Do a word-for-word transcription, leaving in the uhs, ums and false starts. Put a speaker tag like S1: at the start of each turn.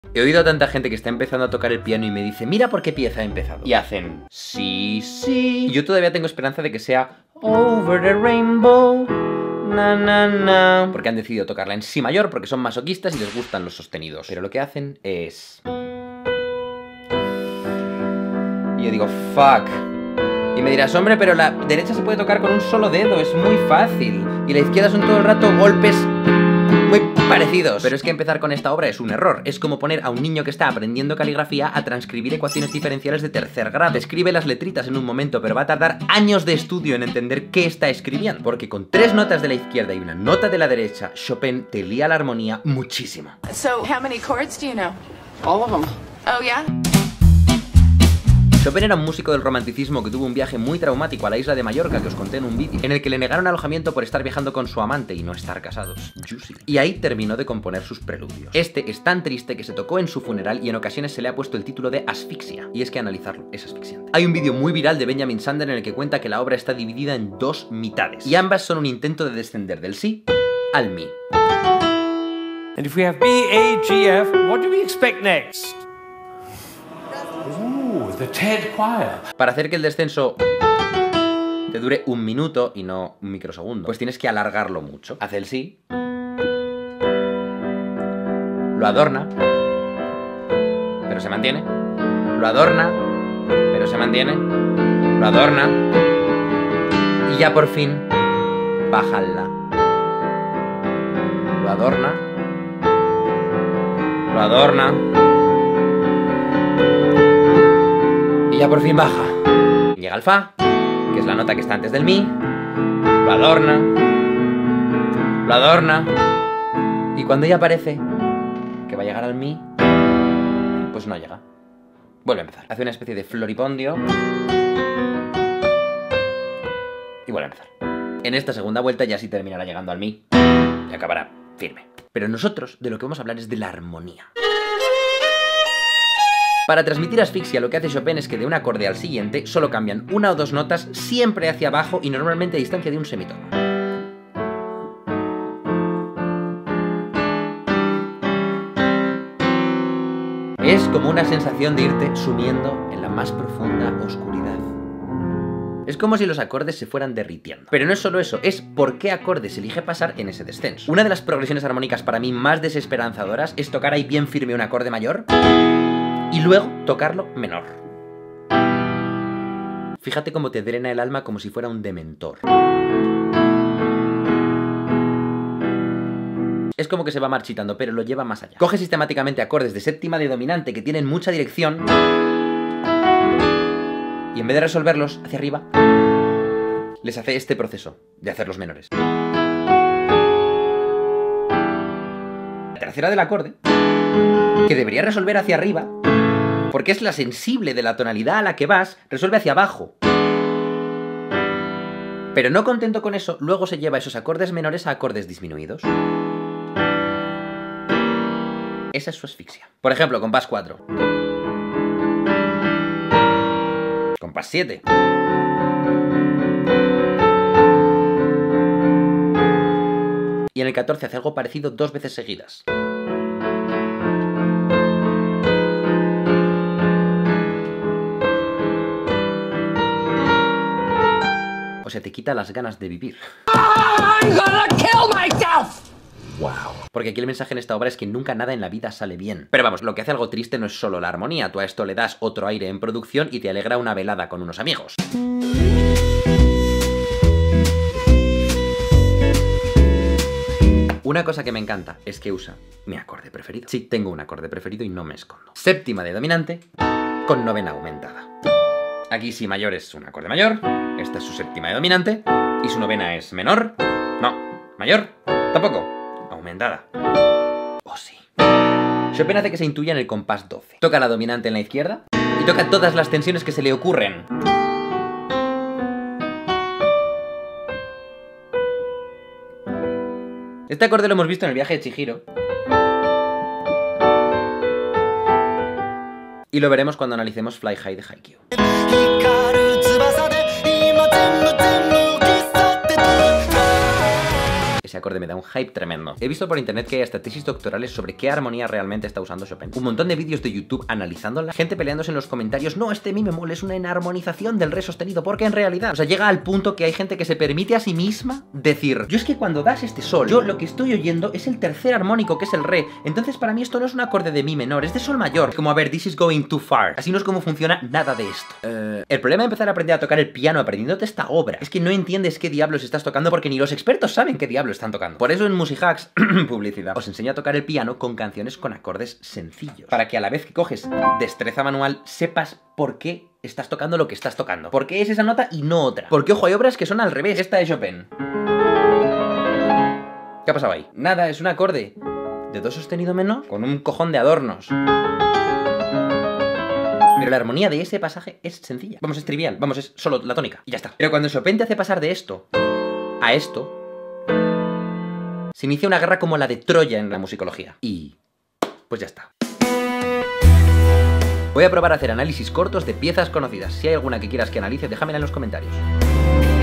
S1: He oído a tanta gente que está empezando a tocar el piano y me dice, mira por qué pieza ha empezado. Y hacen, sí, sí. Y yo todavía tengo esperanza de que sea Over the Rainbow, na, na, na. Porque han decidido tocarla en si mayor porque son masoquistas y les gustan los sostenidos. Pero lo que hacen es... Y yo digo, fuck. Y me dirás, hombre, pero la derecha se puede tocar con un solo dedo, es muy fácil. Y la izquierda son todo el rato golpes muy parecidos. Pero es que empezar con esta obra es un error. Es como poner a un niño que está aprendiendo caligrafía a transcribir ecuaciones diferenciales de tercer grado. Escribe las letritas en un momento, pero va a tardar años de estudio en entender qué está escribiendo. Porque con tres notas de la izquierda y una nota de la derecha, Chopin te lía la armonía muchísimo.
S2: So, how many chords do you know?
S3: All of them.
S2: Oh, yeah?
S1: Chopin era un músico del romanticismo que tuvo un viaje muy traumático a la isla de Mallorca que os conté en un vídeo, en el que le negaron alojamiento por estar viajando con su amante y no estar casados. Juicy. Y ahí terminó de componer sus preludios. Este es tan triste que se tocó en su funeral y en ocasiones se le ha puesto el título de asfixia. Y es que analizarlo es asfixiante. Hay un vídeo muy viral de Benjamin Sander en el que cuenta que la obra está dividida en dos mitades. Y ambas son un intento de descender del sí al mi.
S4: And if we have B, A, G, F, what do we expect next? Ooh, the Ted Choir.
S1: Para hacer que el descenso te dure un minuto y no un microsegundo, pues tienes que alargarlo mucho. Hace el sí, lo adorna, pero se mantiene, lo adorna, pero se mantiene, lo adorna, y ya por fin baja al la. Lo adorna, lo adorna, y ya por fin baja. Llega al fa, que es la nota que está antes del mi, lo adorna, lo adorna, y cuando ya parece que va a llegar al mi, pues no llega. Vuelve a empezar. Hace una especie de floripondio y vuelve a empezar. En esta segunda vuelta ya sí terminará llegando al mi y acabará firme. Pero nosotros de lo que vamos a hablar es de la armonía. Para transmitir asfixia lo que hace Chopin es que de un acorde al siguiente solo cambian una o dos notas siempre hacia abajo y normalmente a distancia de un semitono. Es como una sensación de irte sumiendo en la más profunda oscuridad. Es como si los acordes se fueran derritiendo. Pero no es solo eso, es por qué acorde se elige pasar en ese descenso. Una de las progresiones armónicas para mí más desesperanzadoras es tocar ahí bien firme un acorde mayor y luego tocarlo menor. Fíjate cómo te drena el alma como si fuera un dementor. Es como que se va marchitando, pero lo lleva más allá. Coge sistemáticamente acordes de séptima de dominante que tienen mucha dirección y en vez de resolverlos hacia arriba, les hace este proceso de hacerlos menores. La tercera del acorde, que debería resolver hacia arriba, porque es la sensible de la tonalidad a la que vas, resuelve hacia abajo. Pero no contento con eso, luego se lleva esos acordes menores a acordes disminuidos. Esa es su asfixia. Por ejemplo, compás cuatro. Compás siete. Y en el catorce hace algo parecido dos veces seguidas. O sea, te quita las ganas de vivir.
S3: I'm gonna kill myself!
S1: Wow. Porque aquí el mensaje en esta obra es que nunca nada en la vida sale bien. Pero vamos, lo que hace algo triste no es solo la armonía. Tú a esto le das otro aire en producción y te alegra una velada con unos amigos. Una cosa que me encanta es que usa mi acorde preferido. Sí, tengo un acorde preferido y no me escondo. Séptima de dominante con novena aumentada. Aquí si mayor es un acorde mayor, esta es su séptima de dominante y su novena es menor. No, mayor, tampoco. Aumentada. Oh, sí. Chopin hace que se intuya en el compás doce. Toca la dominante en la izquierda y toca todas las tensiones que se le ocurren. Este acorde lo hemos visto en el viaje de Chihiro. Y lo veremos cuando analicemos Fly High de Haikyuu. ese acorde me da un hype tremendo. He visto por internet que hay hasta tesis doctorales sobre qué armonía realmente está usando Chopin. Un montón de vídeos de YouTube analizándola, gente peleándose en los comentarios, no, este mi bemol es una enarmonización del re sostenido, porque en realidad, o sea, llega al punto que hay gente que se permite a sí misma decir, yo es que cuando das este sol, yo lo que estoy oyendo es el tercer armónico, que es el re, entonces para mí esto no es un acorde de mi menor, es de sol mayor. Como, a ver, this is going too far. Así no es como funciona nada de esto. Uh, el problema de empezar a aprender a tocar el piano aprendiéndote esta obra es que no entiendes qué diablos estás tocando, porque ni los expertos saben qué diablos están tocando. Por eso en Musihacks, publicidad, os enseño a tocar el piano con canciones con acordes sencillos, para que a la vez que coges destreza manual sepas por qué estás tocando lo que estás tocando. ¿Por qué es esa nota y no otra? Porque, ojo, hay obras que son al revés. Esta de Chopin. ¿Qué ha pasado ahí? Nada, es un acorde de do sostenido menor con un cojón de adornos. Pero la armonía de ese pasaje es sencilla. Vamos, es trivial. Vamos, es solo la tónica. Y ya está. Pero cuando Chopin te hace pasar de esto a esto, se inicia una guerra como la de Troya en la musicología. Y pues ya está. Voy a probar a hacer análisis cortos de piezas conocidas. Si hay alguna que quieras que analice, déjamela en los comentarios.